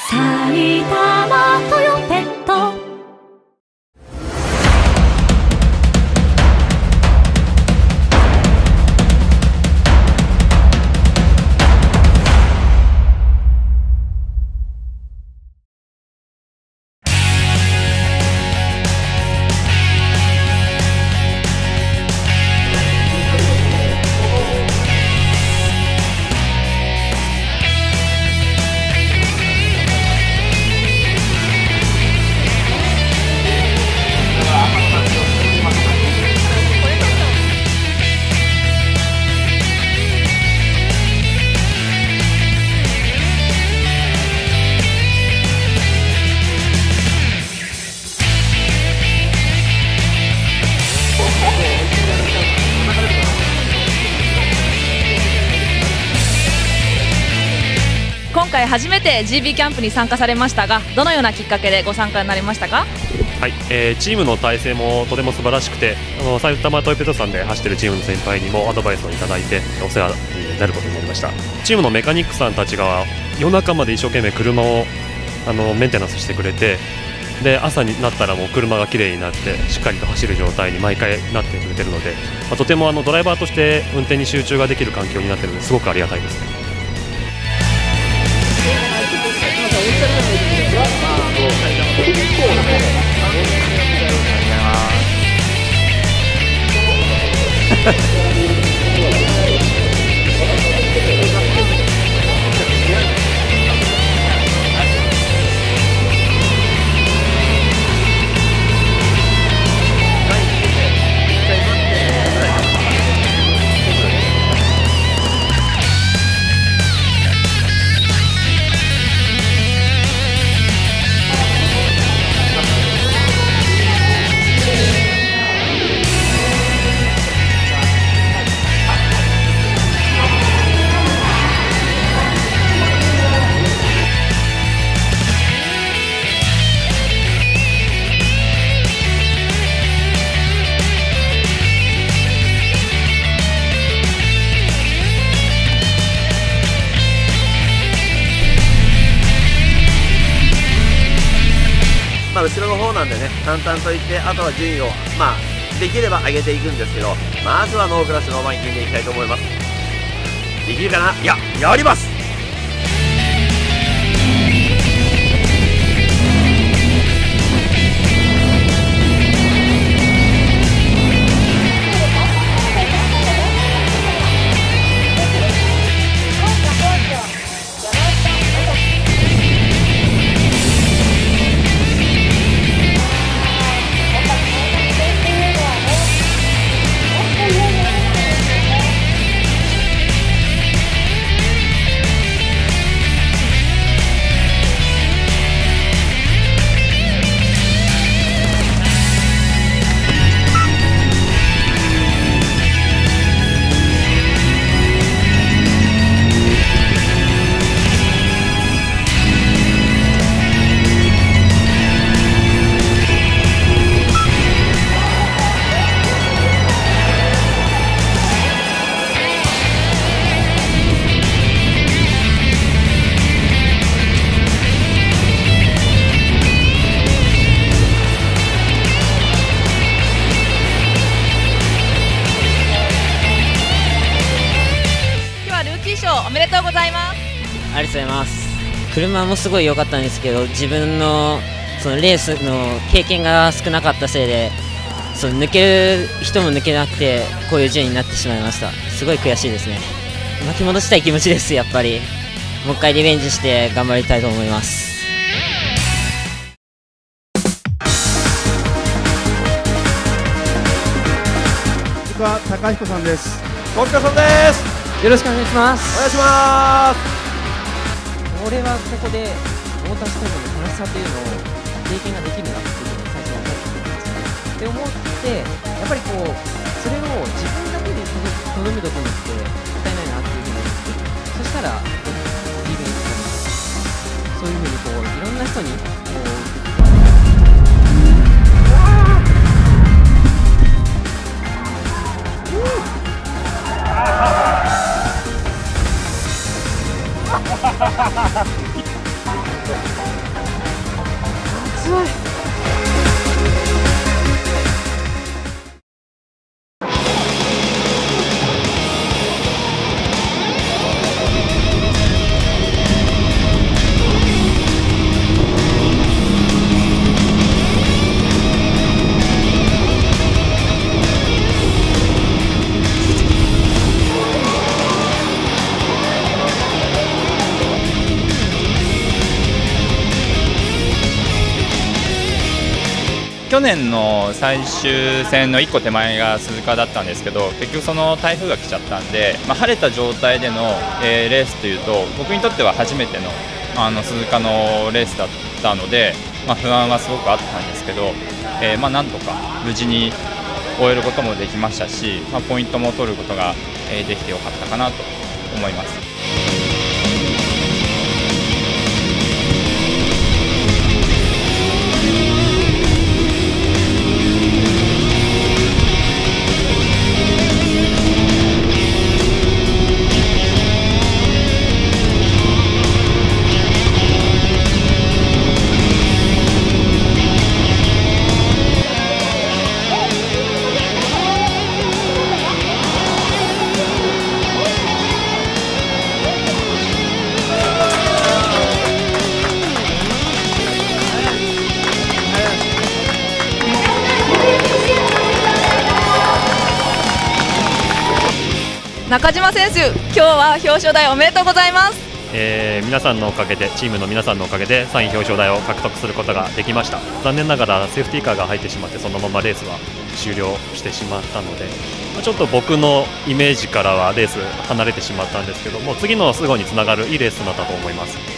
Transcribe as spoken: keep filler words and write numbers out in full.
埼玉トヨペット。 今回初めて ジービー キャンプに参加されましたが、どのようなきっかけでご参加になりましたか？ はい、えー、チームの体制もとても素晴らしくて、あの埼玉トヨペットさんで走っているチームの先輩にもアドバイスをいただいてお世話になることになりました。チームのメカニックさんたちが夜中まで一生懸命車をあのメンテナンスしてくれて、で朝になったらもう車がきれいになってしっかりと走る状態に毎回なってくれているので、まあ、とてもあのドライバーとして運転に集中ができる環境になっているのですごくありがたいですね。 まあ後ろの方なんでね、淡々といって、あとは順位をまあできれば上げていくんですけど、まずはノークラッシュの前に決めていきたいと思います。できるかな？いや、やります。 おめでとうございます。 ありがとうございます。車もすごい良かったんですけど、自分のそのレースの経験が少なかったせいで、その抜ける人も抜けなくてこういう順位になってしまいました。すごい悔しいですね。巻き戻したい気持ちです。やっぱりもう一回リベンジして頑張りたいと思います。 僕は高彦さんです。 お疲れ様です。 よろしくお願いします。 お願いします。 俺はここでモータースポーツの楽しさというのを経験ができるなっていうのを最初は思ってたんですよね。って思って、やっぱりこうそれを自分だけでとどめとくのってもったいないなっていうふうに思って、そしたらリベンジとかそういうふうにこういろんな人にこう去年の最終戦のいっこ手前が鈴鹿だったんですけど、結局その台風が来ちゃったんで、まあ、晴れた状態での、えー、レースというと僕にとっては初めての、あの鈴鹿のレースだったので、まあ、不安はすごくあったんですけど、えーまあ、なんとか無事に終えることもできましたし、まあ、ポイントも取ることが、えー、できてよかったかなと思います。 中島選手、今日は表彰台おめでとうございます。 えー、皆さんのおかげで、チームの皆さんのおかげでさんい表彰台を獲得することができました。残念ながらセーフティーカーが入ってしまって、そのままレースは終了してしまったので、ちょっと僕のイメージからはレース離れてしまったんですけども、次のスゴにつながるいいレースとなったと思います。